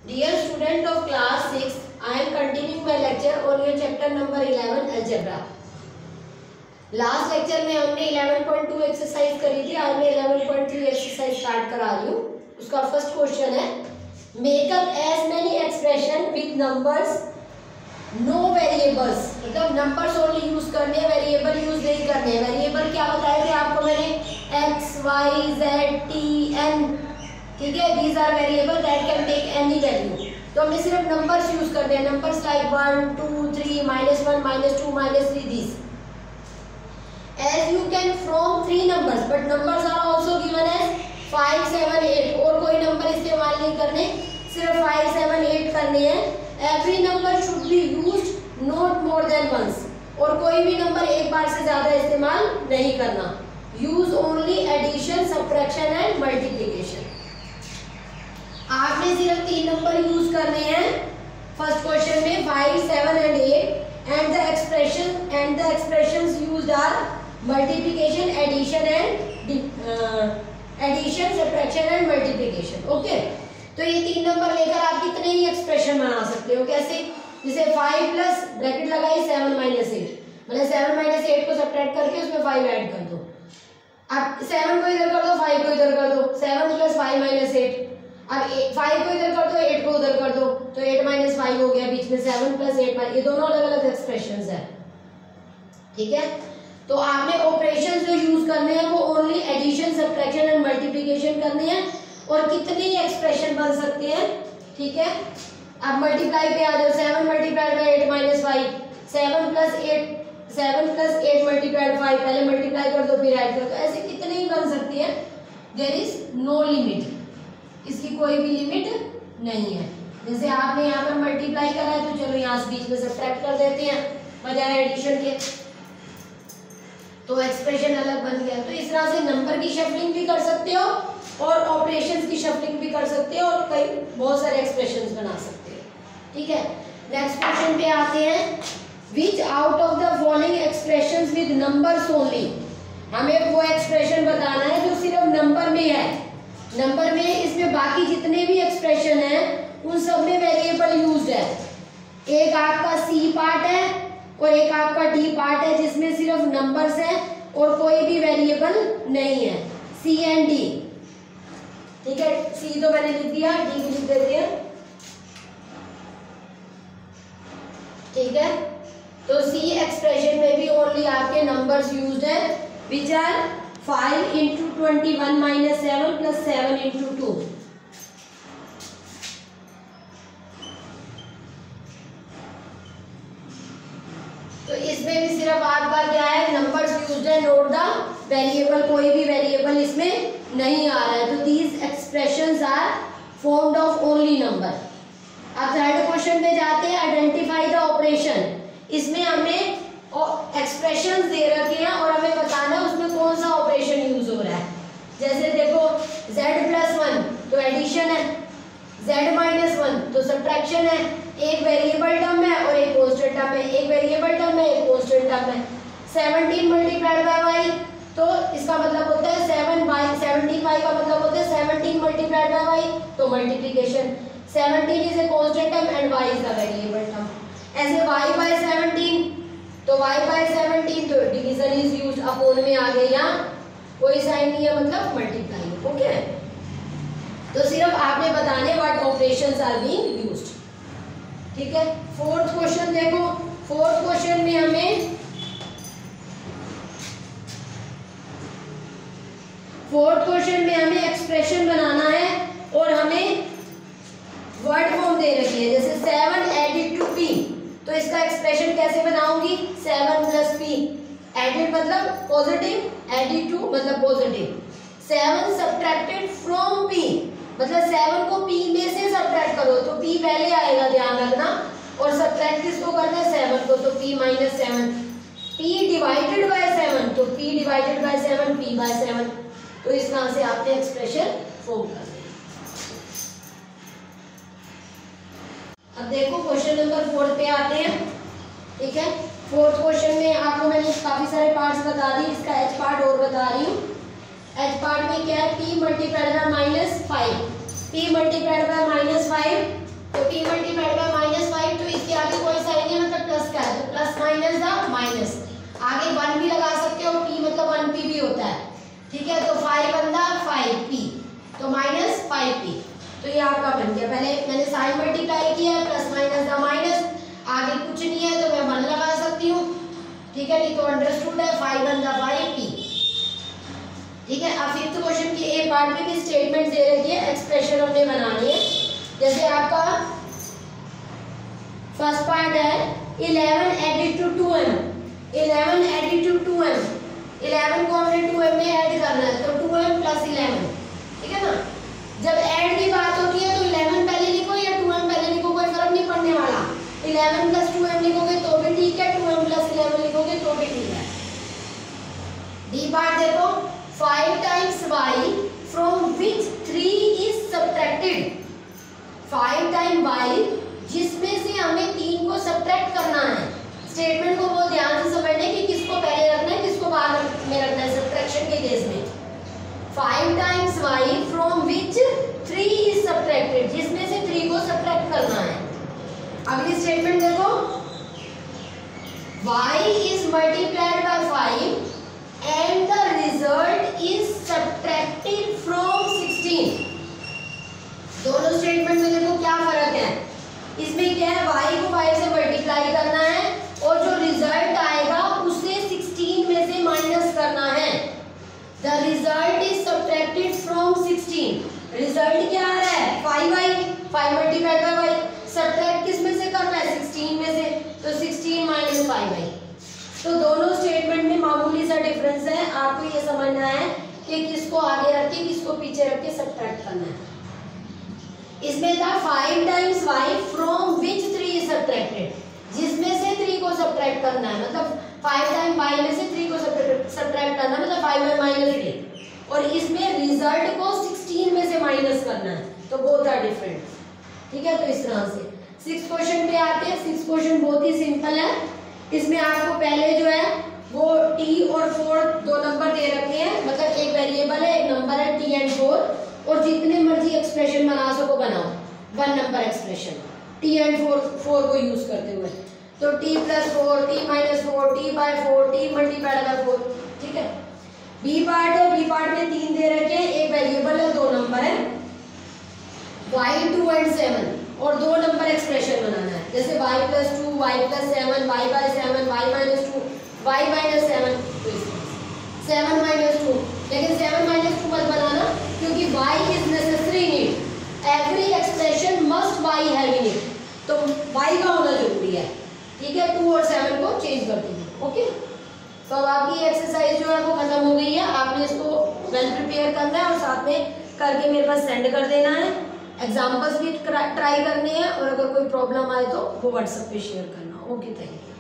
Dear student of class 6, I am continuing my lecture on your chapter number 11 algebra. Last lecture में हमने 11.2 exercise करी थी, आज मैं 11.3 एक्सरसाइज स्टार्ट करा रही हूँ। उसका फर्स्ट क्वेश्चन है make up as many expression with numbers no variables. मतलब नंबर्स ओनली यूज करने हैं, वेरिएबल यूज नहीं करने हैं। वेरिएबल क्या बताए थे आपको मैंने, X Y Z T N, ठीक है। These are variable that can take any value. तो हमें सिर्फ नंबर्स यूज करने हैं, numbers like 1 2 3 -1 -2 -3 these. As you can from 3 numbers, but numbers are also given as 5 7 8 और कोई नंबर इस्तेमाल नहीं करने, सिर्फ 5 7 8 करने हैं। Every number should be used not more than once, और कोई भी नंबर एक बार से ज्यादा इस्तेमाल नहीं करना। Use only addition, subtraction and multiplication. आपने सिर्फ 3 नंबर यूज करने हैं फर्स्ट क्वेश्चन में 5 7 and 8 and the expressions used are multiplication, addition, subtraction and multiplication. Okay, तो ये 3 नंबर लेकर आप कितने ही एक्सप्रेशन बना सकते हो। कैसे, जैसे 5 प्लस ब्रैकेट लगाई 7 -8, मतलब 7 -8 को सब्ट्रैक्ट करके उसमें 5 ऐड कर दो। अब 7 को इधर कर दो, 5 को इधर कर दो, 7 + 5 - 8। अब 5 को इधर कर दो, 8 को उधर कर दो, तो 8 - 5 हो गया, बीच में 7 + 8 ये दोनों अलग अलग एक्सप्रेशंस है, ठीक है। तो आपने ऑपरेशंस जो यूज करने हैं वो only addition, subtraction and multiplication करने हैं, और कितने ही एक्सप्रेशन बन सकते हैं, ठीक है। अब मल्टीप्लाई पे आ जाओ, 7 × 8 - 5, 7 + 8 × 5, पहले मल्टीप्लाई कर दो फिर ऐड कर दो, ऐसे कितने ही बन सकती है। देयर इज नो लिमिट, इसकी कोई भी लिमिट नहीं है। जैसे आपने यहाँ पर मल्टीप्लाई करा है तो चलो यहाँ से बीच में सब्ट्रैक्ट कर देते हैं बजाय एडिशन के, तो एक्सप्रेशन अलग बन गया। तो इस तरह से नंबर की शफलिंग भी कर सकते हो और ऑपरेशंस की शफलिंग भी कर सकते हो, और कई बहुत सारे एक्सप्रेशंस बना सकते हो, ठीक है। नेक्स्ट क्वेश्चन पे आते हैं, which out of the following expressions with numbers only. हमें वो एक्सप्रेशन बताना है जो सिर्फ नंबर में है, नंबर में, इसमें बाकी जितने भी एक्सप्रेशन हैं उन सब में वेरिएबल यूज्ड है। एक आपका सी पार्ट है और एक आपका डी पार्ट है जिसमें सिर्फ नंबर्स हैं और कोई भी वेरिएबल नहीं है, सी एंड डी, ठीक है। सी तो मैंने लिख दिया, डी भी लिख देते हैं, ठीक है। तो सी एक्सप्रेशन में भी ओनली आपके नंबर्स यूज्ड है, विच आर 5 × 21 - 7 + 7 × 2। तो इसमें भी सिर्फ आपका क्या है, नंबर्स यूज्ड है, नोट द वेरिएबल, कोई भी वेरिएबल इसमें नहीं आ रहा है। तो these expressions are formed of only number. अब थर्ड क्वेश्चन में जाते हैं, आइडेंटिफाई द ऑपरेशन। इसमें हमें एक्सप्रेशंस दे रखे हैं और हमें बताना है उसमें कौन सा ऑपरेशन यूज हो रहा है। जैसे देखो z + 1 तो एडिशन है, z - 1 तो सब्ट्रैक्शन है। एक वेरिएबल टर्म है और एक कांस्टेंट टर्म है, एक वेरिएबल टर्म है, एक कांस्टेंट टर्म है। 17 × y तो इसका मतलब होता है 7y, 17y का मतलब होता है 17 × y, तो multiplication. 17 is a constant term and y is a variable term. ऐसे y/17 तो y/17 तो डिवीजन इज यूज्ड, अपोन में आ गए, यहाँ कोई साइन नहीं है, मतलब मल्टीप्लाई, ओके। तो सिर्फ आपने बताने what operations are being used, ठीक है। फोर्थ क्वेश्चन देखो, फोर्थ क्वेश्चन में हमें एक्सप्रेशन बनाना है और हमें वर्ड फॉर्म दे रखी है। जैसे 7 एडिड टू p, तो इसका एक्सप्रेशन कैसे बनाऊंगी, 7 + p, एडिड मतलब पॉजिटिव, एडिड टू मतलब पॉजिटिव। 7 सब्ट्रैक्टेड फ्रॉम p, मतलब 7 को p में से सब्ट्रैक्ट करो तो p पहले आएगा, ध्यान रखना, और सब्ट्रैक्ट किसको करना है, 7 को, तो p - 7। p डिवाइडेड बाय 7 तो p डिवाइडेड बाय 7 p/7। तो इस तरह से आपने एक्सप्रेशन फॉर्म कर दिया। अब देखो क्वेश्चन नंबर 4 पे आते हैं, ठीक है। फोर्थ क्वेश्चन में आपको मैंने काफी सारे पार्ट्स बता दिए, इसका एच पार्ट और बता रही हूँ। एच पार्ट में क्या है, p × -5, p × -5 बन गया। पहले मैंने साइन मल्टीप्लाई किया, प्लस माइनस द माइनस, आगे कुछ नहीं है तो मैं 1 लगा सकती हूँ, ठीक है, नहीं तो अंडरस्टूड है 5 1 द 5 p, ठीक है। अब फिफ्थ क्वेश्चन की ए पार्ट में भी स्टेटमेंट दे रखी है, एक्सप्रेशन हमने बनानी है। जैसे आपका फर्स्ट पार्ट है 11 added to 2m, 11 added to 2m, 11 को हमने 2m में ऐड करना है, तो 2m प्लस 11, ठीक है ना। जब ऐड की बात होती है तो 11 पहले लिखो या 2m पहले लिखो, कोई फर्क नहीं पड़ने वाला। 11 प्लस 2m लिखोगे तो भी ठीक है, 2m प्लस 11 लिखोगे तो भी ठीक है। डी पार्ट देखो, 5 times y from which 3 is subtracted, 5 time y जिसमें से हमें 3 को सब्ट्रैक्ट करना है। स्टेटमेंट को बहुत ध्यान से समझना है कि किसको पहले रखना है किसको बाद में रखना है सब्ट्रैक्शन के केस में। 5 times y from which 3 is subtracted, जिसमें से 3 को सब्ट्रैक्ट करना है। अगली स्टेटमेंट देखो, y is multiplied by 5 and the result is subtracted from 16। दोनों स्टेटमेंट में देखो क्या फर्क है। इसमें क्या है, y को 5 से मल्टीप्लाई करना है और जो रिजल्ट आएगा उसे 16 में से माइनस करना है। The result is subtracted from 16। Result क्या आ रहा है 5y, 5 multiplied by y, subtract किस में से करना है 16 में से, तो 16 माइनस 5y। तो दोनों स्टेटमेंट में मामूली सा डिफरेंस है, आपको ये समझना है कि किसको आगे रख के किसको पीछे रख के सब्ट्रैक्ट करना है। इसमें था 5 times y from which 3 is subtracted, जिसमें से 3 को सब्ट्रैक्ट करना है, मतलब 5 टाइम y में से 3 को सब्ट्रैक्ट करना है, मतलब 5y माइनस 3, और इसमें रिजल्ट को 16 में से माइनस करना है, तो बोथ आर डिफरेंट, ठीक है। तो इस तरह से 6th क्वेश्चन पे आते हैं। 6th क्वेश्चन बहुत ही सिंपल है। इसमें आपको पहले जो है वो t और 4 दो नंबर दे रखे हैं, मतलब एक वेरिएबल है एक नंबर है t एंड 4, और जितने मर्जी एक्सप्रेशन बना सको बनाओ, 1 नंबर एक्सप्रेशन t एंड 4 को यूज करते हुए। तो t plus 4, t minus 4, t by 4, t multiplied by 4, ठीक है। बी पार्ट है, बी पार्ट में 3 दे रखे हैं, एक वेरिएबल है दो नंबर है y 2 एंड 7, और दो नंबर एक्सप्रेशन बनाना है। जैसे y plus 2, y plus 7, y by 7, y minus 2, y minus 7, तो 7 माइनस 2, लेकिन 7 माइनस 2 मत बनाना क्योंकि y is necessary in it, every expression must y have in it, तो y का होना जरूरी है, ठीक है। 2 और 7 को चेंज कर दीजिए, ओके। तो अब आपकी एक्सरसाइज जो है वो खत्म हो गई है, आपने इसको वेल प्रिपेयर करना है और साथ में करके मेरे पास सेंड कर देना है। एग्जाम्पल्स भी ट्राई करने हैं, और अगर कोई प्रॉब्लम आए तो वो व्हाट्सएप पे शेयर करना। Okay, thank you.